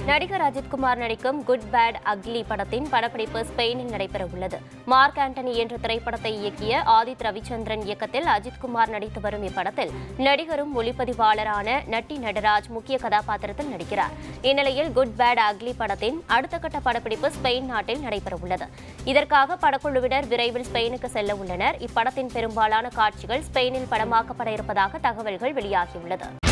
நடிகர் அஜித் நடிக்கும் good bad ugly படத்தின் படப்பிடிப்பு ஸ்பெயினில் நடைபெறவுள்ளது. மார்க் ஆண்டனி என்ற திரைப்படத்தை இயக்கிய ஆதித் ரவிச்சந்திரன் இயக்கத்தில் அஜித் நடித்து வரும் இப்படத்தில் நடிகரும் ஒளிப்பதிவாளரான நட்டி நடராஜ் முக்கிய கதாபாத்திரத்தில் நடிக்கிறார். இந்நிலையில் குட் பேட் அக்லி படத்தின் அடுத்த கட்ட படப்பிடிப்பு ஸ்பெயின் நாட்டில் நடைபெறவுள்ளது. இதற்காக படக்குழுவினர் விரைவில் ஸ்பெயினுக்கு செல்ல உள்ளனர். இப்படத்தின் பெரும்பாலான காட்சிகள் ஸ்பெயினில் படமாக்கப்பட இருப்பதாக தகவல்கள் வெளியாகியுள்ளது.